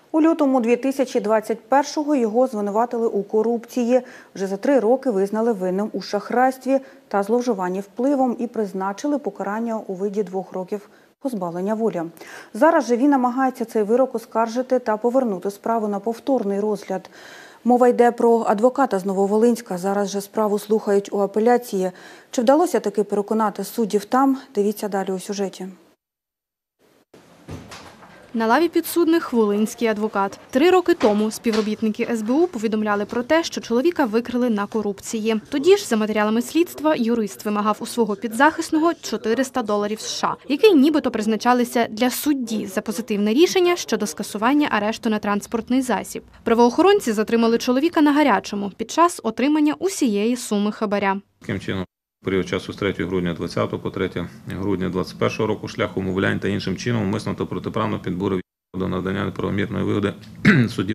У лютому 2021-го його звинуватили у корупції. Вже за 3 роки визнали винним у шахрайстві та зловживанні впливом і призначили покарання у виді 2 років позбавлення волі. Зараз же він намагається цей вирок оскаржити та повернути справу на повторний розгляд. Мова йде про адвоката з Нововолинська. Зараз же справу слухають у апеляції. Чи вдалося таки переконати суддів там? Дивіться далі у сюжеті. На лаві підсудних волинський адвокат. 3 роки тому співробітники СБУ повідомляли про те, що чоловіка викрили на корупції. Тоді ж, за матеріалами слідства, юрист вимагав у свого підзахисного $400 США, які нібито призначалися для судді за позитивне рішення щодо скасування арешту на транспортний засіб. Правоохоронці затримали чоловіка на гарячому під час отримання усієї суми хабаря. Таким чином, період часу з 3 грудня 2020 по 3 грудня 2021 року шляхом умовлянь та іншим чином умисно та протиправно підбурив до надання неправомірної вигоди судді,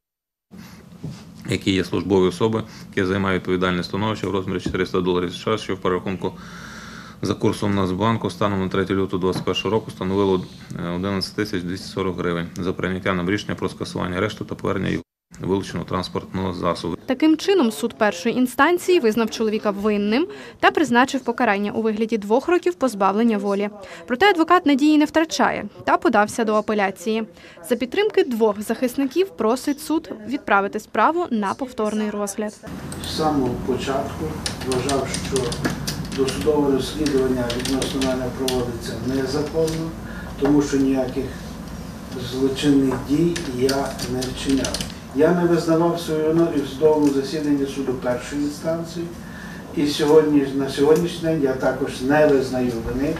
які є службові особи, які займають відповідальне становище в розмірі $400 США, що в перерахунку за курсом Нацбанку станом на 3 лютого 2021 року становило 11 240 гривень за прийняття нам рішення про скасування арешту та повернення його вилученого транспортного засобу. Таким чином, суд першої інстанції визнав чоловіка винним та призначив покарання у вигляді 2 років позбавлення волі. Проте адвокат надії не втрачає та подався до апеляції. За підтримки 2 захисників просить суд відправити справу на повторний розгляд. З самого початку вважав, що досудове розслідування відносно мене проводиться незаконно, тому що ніяких злочинних дій я не вчиняв. Я не визнавав свою вину і в судовому засіданні суду першої інстанції. І на сьогоднішній день я також не визнаю вини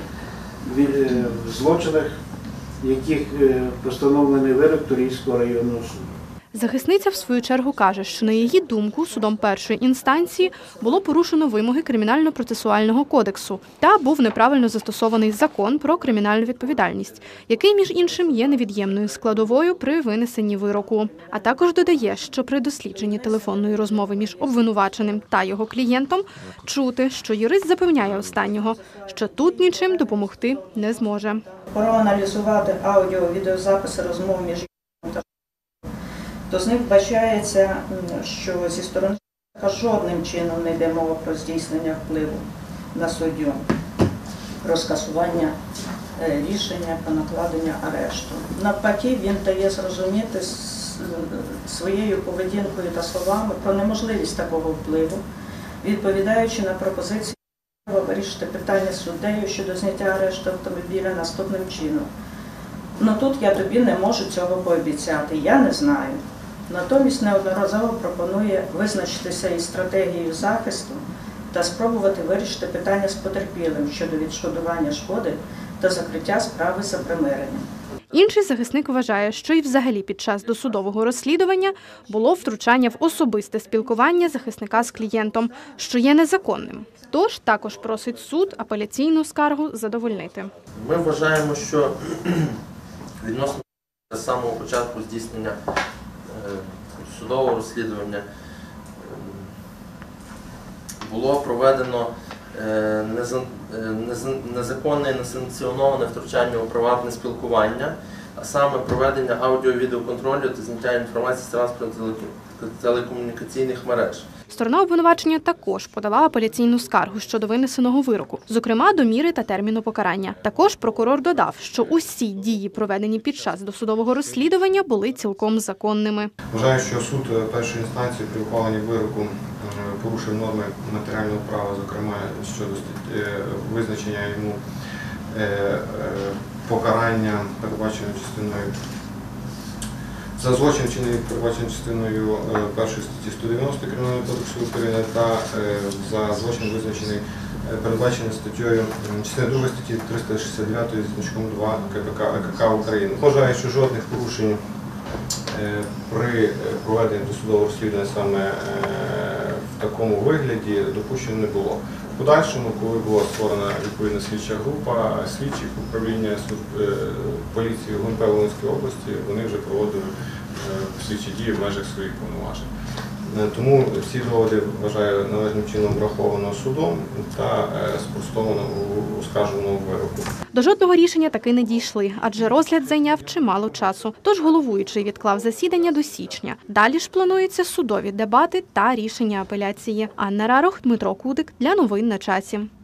в злочинах, яких постановлений вирок Турійського районного суду. Захисниця, в свою чергу, каже, що на її думку судом першої інстанції було порушено вимоги Кримінально-процесуального кодексу та був неправильно застосований закон про кримінальну відповідальність, який, між іншим, є невід'ємною складовою при винесенні вироку. А також додає, що при дослідженні телефонної розмови між обвинуваченим та його клієнтом чути, що юрист запевняє останнього, що тут нічим допомогти не зможе. Проаналізувати аудіо-відеозаписи розмов між то з них вбачається, що зі сторони жодним чином не йде мова про здійснення впливу на суддю, про скасування рішення про накладення арешту. Навпаки, він дає зрозуміти своєю поведінкою та словами про неможливість такого впливу, відповідаючи на пропозицію вирішити питання з суддею щодо зняття арешту автомобіля наступним чином. Ну тут я тобі не можу цього пообіцяти, я не знаю. Натомість неодноразово пропонує визначитися із стратегією захисту та спробувати вирішити питання з потерпілим щодо відшкодування шкоди та закриття справи за примиренням. Інший захисник вважає, що і взагалі під час досудового розслідування було втручання в особисте спілкування захисника з клієнтом, що є незаконним. Тож також просить суд апеляційну скаргу задовольнити. Ми вважаємо, що відносно з самого початку здійснення судового розслідування було проведено незаконне і несанкціоноване втручання у приватне спілкування, а саме проведення аудіо-відеоконтролю та зняття інформації з транспортно-телекомунікаційних мереж. Сторона обвинувачення також подала апеляційну скаргу щодо винесеного вироку, зокрема до міри та терміну покарання. Також прокурор додав, що усі дії, проведені під час досудового розслідування, були цілком законними. Вважаю, що суд першої інстанції при ухваленні вироку порушив норми матеріального права, зокрема щодо визначення йому покарання, передбачене частиною за злочин, вчинений передбачений частиною 1 статті 190 Кримінального кодексу України та за злочин, визначений передбачений статтею частиною 2 статті 369 зі значком 2 КПК України. Вважаю, що жодних порушень при проведенні досудового розслідування саме в такому вигляді допущено не було. В подальшому, коли була створена відповідна слідча група слідчих управління поліції ГУНП Волинської області, вони вже проводили слідчі дії в межах своїх повноважень. Тому всі доводи, вважаю, належним чином враховано судом та спростовано у оскарженому вироку. До жодного рішення таки не дійшли, адже розгляд зайняв чимало часу. Тож головуючий відклав засідання до січня. Далі ж плануються судові дебати та рішення апеляції. Анна Рарох, Дмитро Кудик. Для новин на часі.